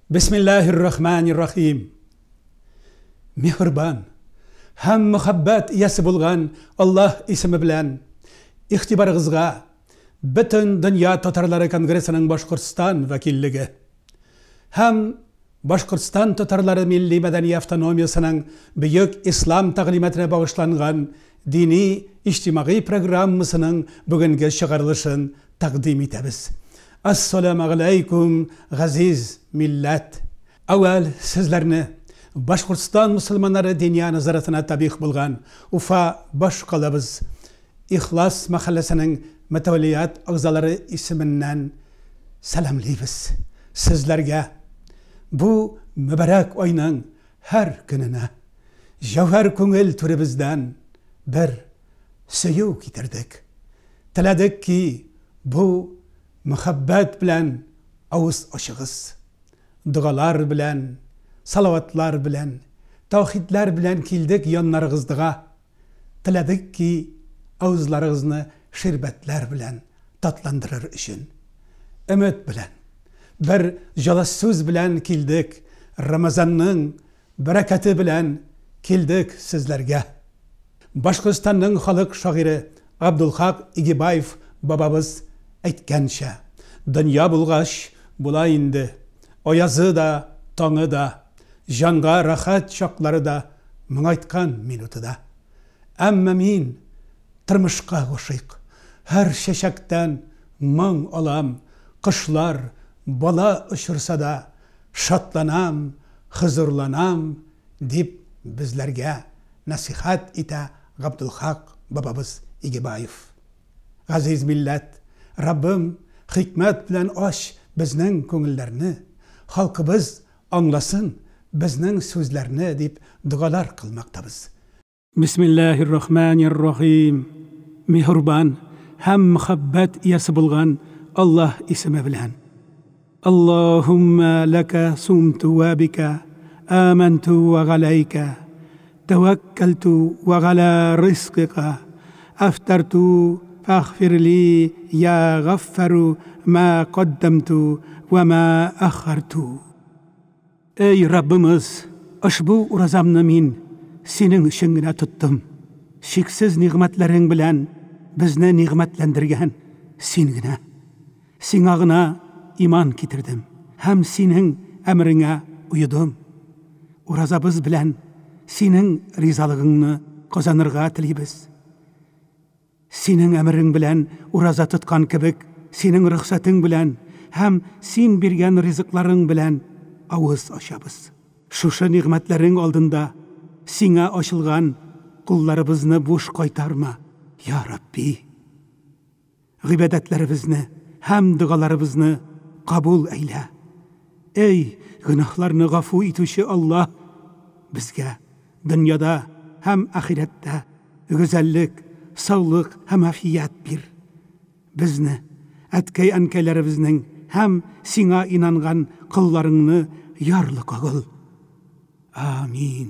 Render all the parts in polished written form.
Bismillahirrahmanirrahim. Mehriban, ham muhabbat iyasi bo'lgan Alloh ismi bilan ixtiboringizga butun dunyo tatarlari kongressining Boshqirdiston vakilligi ham Boshqirdiston tatarlari milliy madaniy avtonomiyasining buyuk islom ta'limotine bag'ishlangan diniy ijtimoiy programmasining bugungi chiqarilishini taqdim etamiz. Assalomu alaykum aziz millat. Avval sizlarni Boshqirdiston musulmonlari diniy nazoratine tabih bo'lgan Ufa boshqalamiz İxlos mahallasining mutavalliyat a'zolari ismidan salomlaymiz. Sizlarga bu mübarek oyning har kunini javhar ko'ngil turibizdan bir söyuv getirdik. Tiladik ki bu muhabbat bilan avuz ochig'iz, duolar bilan, salavatlar bilan, tavhidlar bilan keldik yonlaringizga. Tiladik ki avuzlaringizni şirbatlar bilan tatlandirir üçün. Ümit bilan, bir jolas so'z bilan keldik. Ramazonning barakati bilan keldik sizlarga. Boshqirdistonning xalq shoiri Abdulhaq Igibayev babamiz aytgancha, dunyo bulg'ash bulayindi, oyazı da, tongi da, jonga rahat choqlari da, ming aytgan minutida. Amma men turmushqa g'oshiq, har shashakdan ming olam, qishlar bola uchirsa da shodlanam, huzurlanam deb bizlarga nasihat eta Abdulhaq babamiz Igibayev. Aziz millat, Rabbim hikmet bilan osh bizning ko'ngillarni, xalqimiz anglasın bizning so'zlarni deb duolar qilmoqdamiz. Bismillahirrahmanirrahim. Mehriban ham muhabbat iyasi bo'lgan Alloh ismi bilan. Allahumma laka sumtu wa bika amantu wa alayka tawakkaltu wa ala rizqika aftartu faghfir li ya ghaffaru ma qaddamtu wa ma akhartu. Ey Rabbimiz, ushbu urazamni men sening ishingina tutdim. Cheksiz ne'matlaring bilan bizni ne'matlantirgan sengina. Singag'ina iman ketirdim. Ham sening amringa uyudim. Urazabız bilan sening rizolig'ingni qozonirga tilaymiz. Sening amring bilan uraza tutgan kibik, sening ruxsating bilan ham sen bergan rizqlaring bilan avuz ochamiz. Shusha ne'matlaring oldinda senga ochilgan qullarimizni bo'sh qaytarma, ya Rabbi. G'ibodatlarimizni ham duolarimizni qabul ayla. Ey gunohlarni g'afu etuvchi Alloh, bizga dunyoda ham oxiratda go'zallik, sog'lik ham afiyat bir. Bizni atkay ankalarimizning ham senga inangan qullaringni yorliq qil. Amin.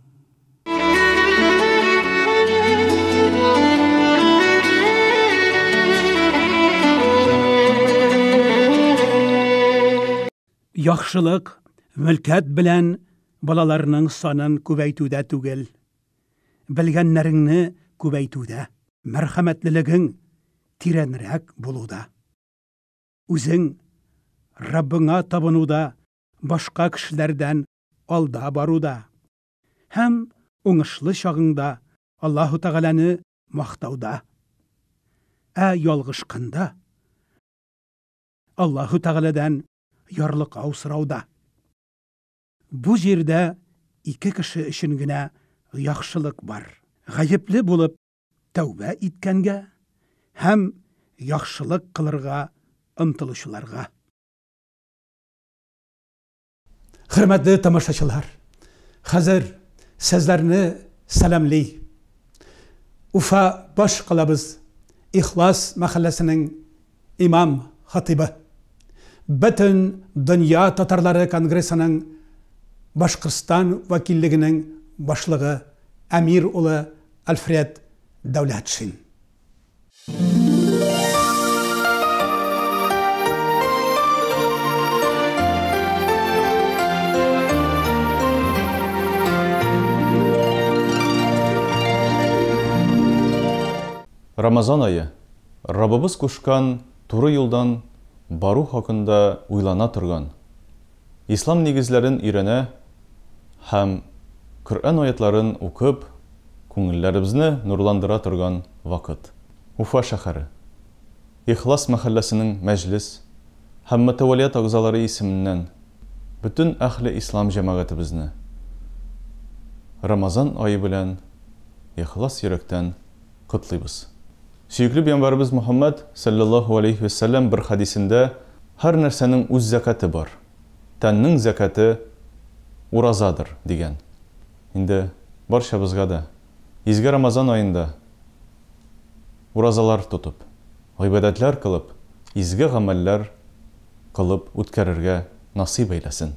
Yaxshilik mulkat bilan balalarning sonini ko'paytuda tugil, bilganlaringni ko'paytuda, marhamatliliging tiranrak bo'luda. O'zing Rabbinga tabunuda, boshqa kishilardan olda boruda, ham o'ngishli chog'ingda Allohu Taolani maqtavda. Yolg'ishqanda Allohu Taoladan yorliq avsirauda. Bu yerda ikki kishi ishingina yaxshilik bor. G'ayibli bo'lib tavba etganga ham yaxshilik qilirga intilishlarga. Hurmatli tomoshachilar, hozir sizlarni salomli. Ufa boshqalamiz İxlos mahallasining imom xatibi, butun dunyo tatarlari kongressining Boshqirdiston vakilligining boshlig'i Amir uli Alfred Davlatshin. Рамазан айы, Раббыбыз кушкан туры юлдан бару хакында уйлана торган, ислам нигезләрен өйрәнә һәм Коръән аятларын укып, күңелләребезне нурландыра торган вакыт. Уфа шәһәре, Ихлас мәхәлләсенең мәҗлес һәм мәтәвәлият агзалары исеменнән бүтән әһле ислам җәмәгатебезне Рамазан айы белән ихлас йөрәктән котлыйбыз. Сөйкле Пәйгамбәрбез Мөхәммәд саллаллаһу алейхи ва саллям бер хадисендә һәр нәрсәнең үз закаты бар. Тәннең закаты уразадыр дигән. Инде барчабызга да изге Рамазан айында уразалар тотып, гыйбадәтләр кылып, изге гамәлләр кылып үткәрергә насыйп әйләсен.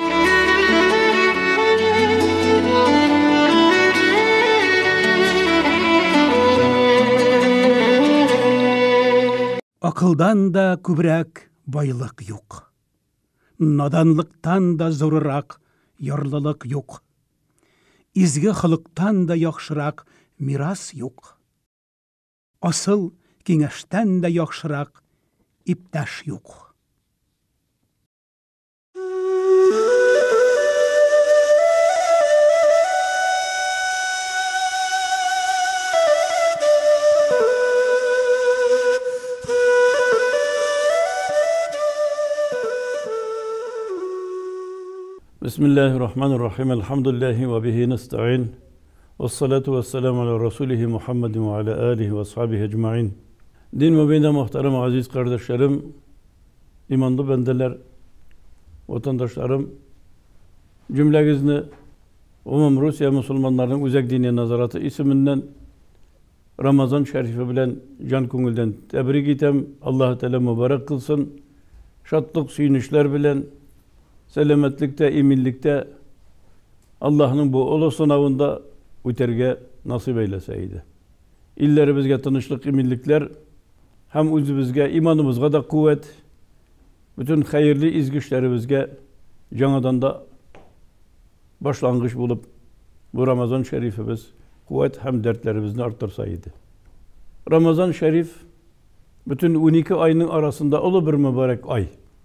Акылдан да күбрәк байлык юк. Наданлыктан да зурырак ярлылык юк. Изге халыктан да яхшырак мирас юк. Асыл киңәштән дә яхшырак иптәш юк. Bismillahirrahmanirrahim. Elhamdülillahi ve bihi nesta'in. Vessalatu vesselamu ala Resulihi Muhammedin ve ala alihi ve ashabihi ecma'in. Din mübinde muhterem aziz kardeşlerim, imanlı bendeler, vatandaşlarım, cümlenizni umum Rusya Müslümanlarının Uzak Dini Nazaratı isminden Ramazan şerifi bilen can köngülden tebrik etem. Allah Teala mübarek kılsın. Şatlık, süyünüşler bilen selametlikte, eminlikte Allah'ın bu ulu sınavında üterge nasip eyleseydi. İllerimizge tanışlık, eminlikler hem özümüzge, imanımızga da kuvvet, bütün hayırlı izgişlerimizge canadan da başlangıç bulup bu Ramazan şerifimiz kuvvet hem dertlerimizni arttırsaydı. Ramazan şerif bütün 12 ayının arasında ulu bir mübarek ay.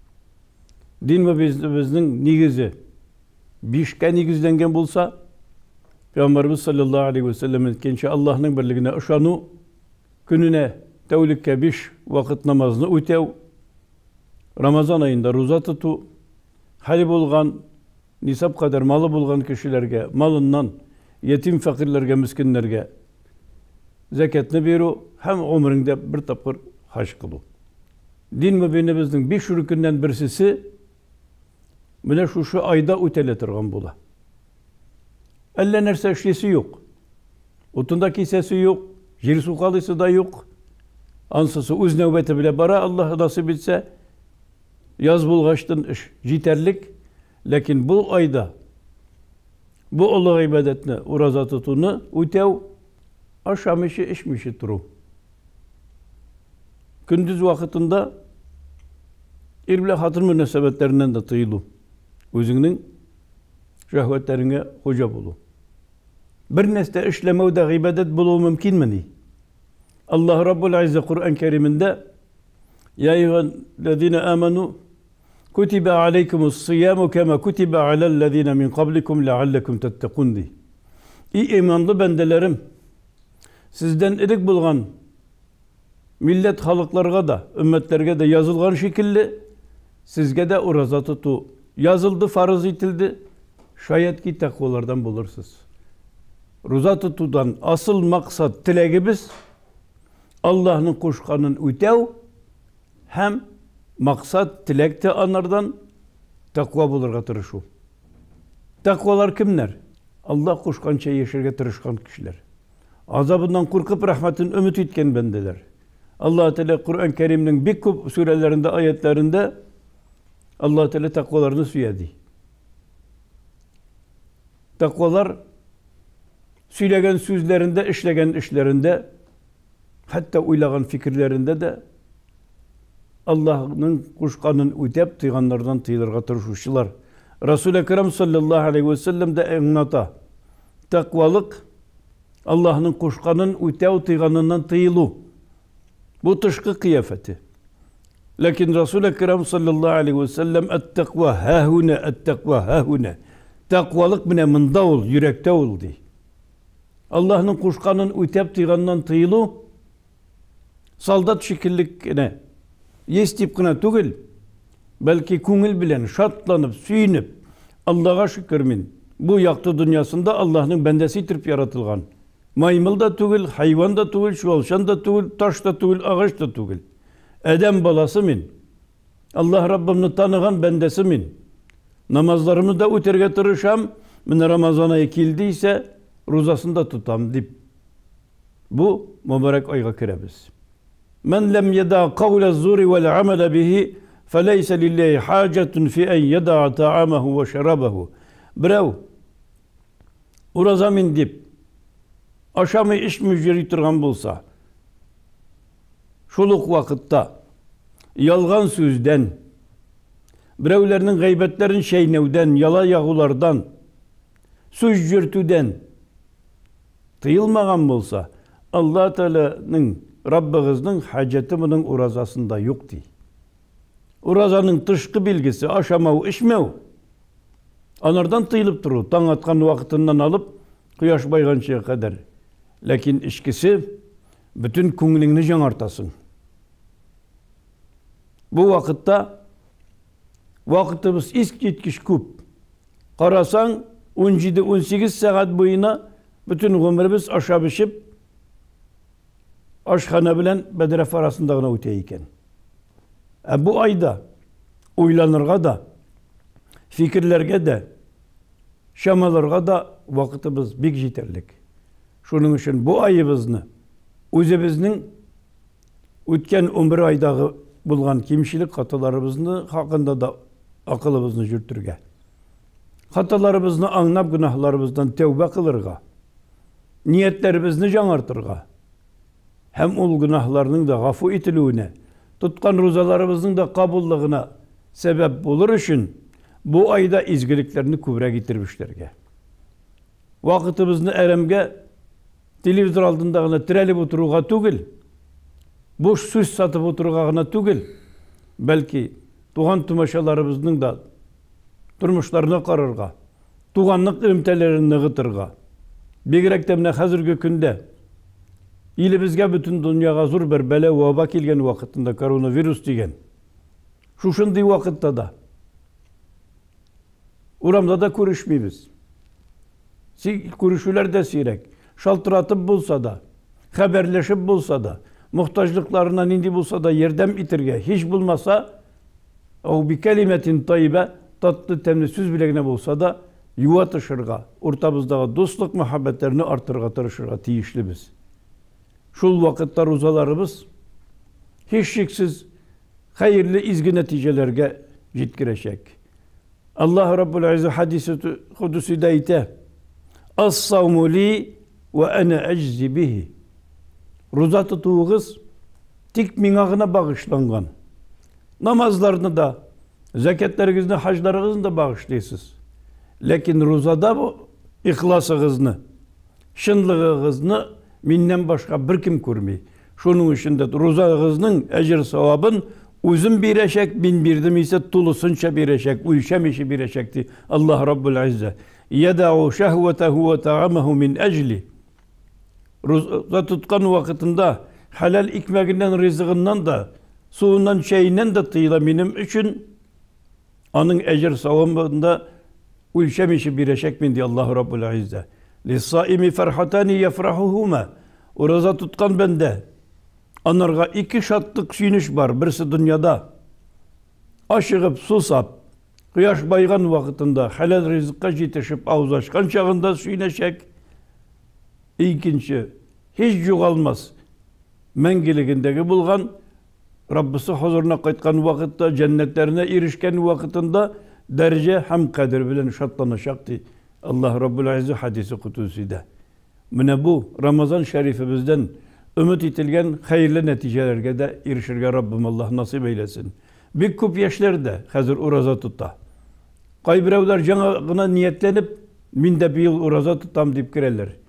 Din ve bizning nigizi bishga nigizlangan bo'lsa, Peygamberimiz sallallohu aleyhi ve sellem aytgancha Allohning birligine ishonu, kunine tavlikka 5 vaqt namozni o'tav, Ramazan ayında roza tutu, hali bo'lgan, nisab qadar mali bo'lgan kishilarga malından yetim fakirlarga, miskinlarga zakatni beru, ham umringda bir tapqir haj qilu. Din ve bizning 5 rukundan birisi Mine şu ayda öteletirgan bula. Elle nerse işlesi yok. Otunda kisesi yok. Jir su kalısı da yok. Ansısı uz nöbeti bile bara Allah nasip etse yaz bulgaçtın iş jiterlik. Lakin bu ayda bu Allah ibadetine uraza tutunu ötev aşamışı işmişi turu. Gündüz vakitinde irbile hatır münesebetlerinden de tıyılı. Özünün şehvetlerine hoca bulu. Bir nesne işleme de ibadet bulu mümkün mü? Allah Rabbul İzze Kur'an-ı Kerim'inde Ya eyyühellezine amenu kutibe aleykumus siyamu kema kutibe alellezine min qablikum leallekum tettekun di. İyi imanlı bendelerim, sizden irik bulgan millet halıklarga da, ümmetlerge de yazılgan şekilde sizge de uraza tutu yazıldı, farz itildi. Şayet ki takvalardan bulursunuz. Roza tutudan asıl maksat tilegimiz Allah'ın kuşkanın ötev hem maksat tilekte anlardan takva bulurga tırışı. Takvalar kimler? Allah kuşkança yeşerge tırışkan kişiler. Azabından korkup rahmetin ümit etken bendeler. Allah Teala Kur'an-ı Kerim'in bir küp surelerinde, ayetlerinde Allah Teala takvalarını söyledi. Takvalar söylegen sözlerinde, işlegen işlerinde, hatta uylagan fikirlerinde de Allah'ın kuşkanın ötep tıyganlardan tıyılırga tırışmışlar. Resul-i Ekrem sallallahu aleyhi ve sellem de anlata. Takvalık Allah'ın koşkanın ütev tıyganından tıyılu. Bu tışkı kıyafeti. Lakin Resul-i Ekrem sallallahu aleyhi ve sellem et-tekva hâhune, et-tekva hâhune. Takvalık mine mında ol, yürekte ol diye. Allah'ın koşkanın ütev tıyganından tıyılu. Saldat şekillikine, yestip kına tügül. Belki kungil bilen şatlanıp, süyünüp, Allah'a şükürmin. Bu yaktı dünyasında Allah'ın bendesi itirip yaratılgan. Maymıl da tügül, hayvan da tügül, şualşan da tügül, taş da tügül, ağaç da tügül. Edem balası min. Allah Rabbimni tanıgan bendesi min. Namazlarımı da üterge tırışam, min Ramazan'a ekildiyse ruzasını da tutam dip. Bu mübarek ayga kirebiz. Men lem yeda kavle zuri vel amele bihi feleyse lillahi hacetun fi en yeda ta'amahu ve şerabahu. Brev, uraza min dip, aşamı iş müjeri turgan bulsa, şuluk vakitte, yalgan sözden, birevlerinin gaybetlerin şeynevden, yala yağulardan, söz jürtüden tıyılmagan bulsa, Allah Teala'nın, Rabbimizin haceti bunun urazasında yok değil. Urazanın dışkı bilgisi aşamav, içmev. Anardan tıyılıp durur. Tan atkan vaktinden alıp, kıyaş baygançaya kadar. Lakin içkisi, bütün künglini janartasın. Bu vakitte, vakitimiz isk yetkiş küp. Karasan, 17-18 saat boyuna, bütün ömrümüz aşağı bişip, aşkhana bilen Bediref arasındağına öteyken. Bu ayda uylanırga da, fikirlerge de, şamalarga da vakitimiz big yeterlik. Şunun için bu ayımızını, özümüzün ötken ömrü aydağı bulgan kimşilik hatalarımızını hakkında da akılımızını jürtürge. Hatalarımızını anlap günahlarımızdan tevbe kılırga. Niyetlerimizni janartırga. Hem ol günahlarının da gafu itilüğüne, tutkan rozalarımızın da kabullığına sebep bulur için bu ayda izgiliklerini kübre getirmişlerge. Vakitimizni eremge televizyon aldığında tirelip oturuğa tügül, boş süs satıp oturugağına tügül, belki tuğan tümaşalarımızın da turmuşlarına karırga, tuğanlık ümtelerini gıtırga. Bigirek temne hazırgı günde İlimizge bütün dünyaya zor bir bele vaba kelgen vakitinde koronavirüs degen. Şuşunday vakitte da. Uramda da görüşmeyimiz. Görüşüler de sirek. Şaltıratıp bulsa da, haberleşip bulsa da, muhtaçlıklarından indi bulsa da yerdem itirge. Hiç bulmasa, o bir kelimetin tayyibe, tatlı temli süz bileğine bulsa da, yuva taşırga, ortamızdaki dostluk muhabbetlerini artırga tırışırga tiyişli biz. Şul vakitte rozalarımız hiç şeksiz hayırlı izgi neticelerge jitkireşek. Allah Rabbul İzzet hadisi kudusi deyte as-savmu li ve ene eczi bihi. Roza tutuğuz tik minağına bağışlangan. Namazlarını da, zekatlarınızı, haclarınızı da bağışlaysınız. Lakin rozada bu ihlasınızı, şınlığınızı mindən başka bir kim görmey. Şunun içinde rozağızның ecir savabın uzun bireşek, bin birdim ise tulusunca bireşek, uyuşamışı bireşekti. Allah Rabbul İzzet. Yeda'u şehvetehu ve ta'amahu min ecli. Roza tutkan vakitinde halal ekmeğinden, rızığından da, suundan, şeyinden de tıyla benim için onun ecir savabında uyuşamışı bireşek min diye Allah Rabbul İzzet. Lissaimi ferhatani yefrahuhuma. Roza tutkan bende. Onlarga iki şatlık süyünüş var. Birisi dünyada. Aşığıp, susap, kıyaş baygan vakitinde helal rızıkka yetişip ağız açkan çağında süyüneşek. İkinci, hiç yoğalmaz. Mengiligindeki bulgan, Rabbisi huzuruna kayıtkan vakitte, cennetlerine erişken vakitinde derece hem kadir bilen şatlanışaktı. Allah Rabbul İzzet hadisi kutuside. Mine bu Ramazan şerifimizden ümit itilgen hayırlı neticelerge de erişirge Rabbim Allah nasip eylesin. Bir kup yaşlar da hazır uraza tutta. Kaybirevler canına niyetlenip minde bir yıl uraza tuttam deyip girerler.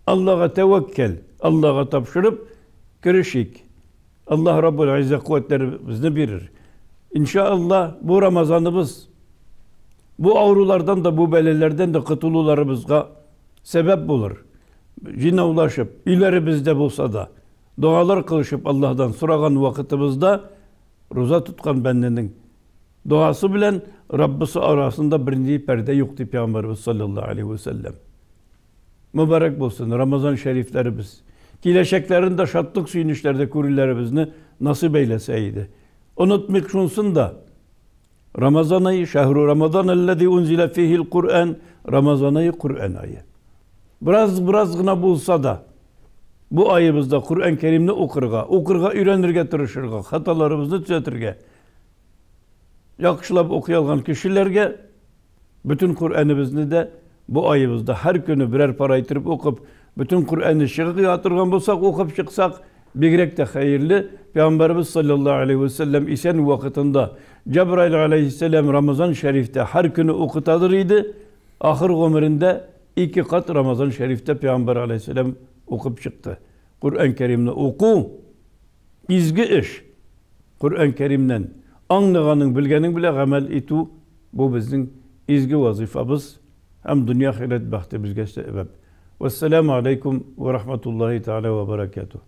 Allah'a tevekkül, Allah'a tapşırıp kirişik. Allah Rabbul İzzet kuvvetleri bizni verir. İnşallah bu Ramazanımız bu avrulardan da bu belelerden de kıtılılarımızga sebep olur. Yine ulaşıp ileri bizde bulsa da dualar kılışıp Allah'tan soragan vakitimizde roza tutkan bendenin duası bilen Rabbisi arasında birinci perde yoktu Peygamberimiz sallallahu aleyhi ve sellem. Mübarek olsun Ramazan şeriflerimiz. Kileşeklerinde şatlık suyunuşlarda kurilerimizni nasip eyleseydi. Unutmak şunsun da Ramazan ayı, şehru Ramazan ellezî unzile fihil Kur'an, Ramazan ayı Kur'an ayı. Biraz gına bulsa da bu ayımızda Kur'an-ı Kerim'ni okurga, öğrenirge, tırışırga, hatalarımızı düzeltirge, yakışılap okuyalgan kişilerge bütün Kur'an'ımızı da bu ayımızda her günü birer para yitirip okup bütün Kur'an'ı şığı yatırgan bulsak, okup çıksak bigrek de hayırlı. Peygamberimiz sallallahu aleyhi ve sellem isen vakitinde Cebrail aleyhisselam Ramazan Şerif'te her günü okutadır idi. Ahir ömründe 2 kat Ramazan Şerif'te Peygamber aleyhisselam okup çıktı. Kur'an-ı Kerim'le oku, izgi iş. Kur'an-ı Kerim'den anlaganın, bilgenin bile amel itu. Bu bizim izgi vazifamız. Hem dünya ahiret bahtı bizge sebep. Vesselamu aleyküm ve rahmetullahi teala ve berekatuhu.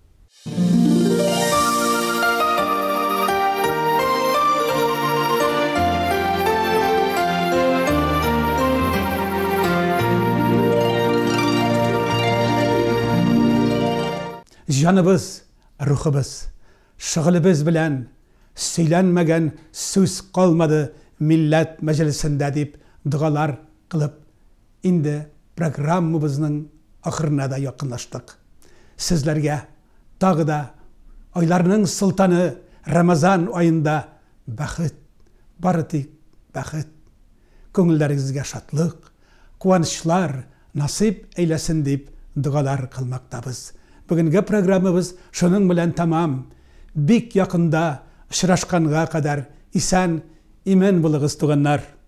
Canımız, ruhumuz, şığılımız bilen söylenmegen söz kalmadı millet meclisinde deyip dualar kılıp indi programımızın ahırına da yakınlaştık. Sizlerge dağı da aylarının sultanı Ramazan ayında bakıt, barıtık bakıt, köngüllerinizge şatlık, kuvançlar nasip eylesin deyip dualar kılmaktabız. Bugünkü programımız şunun bilen tamam. Bik yakında şıraşkanğa kadar isen imen bulığız tuğanlar.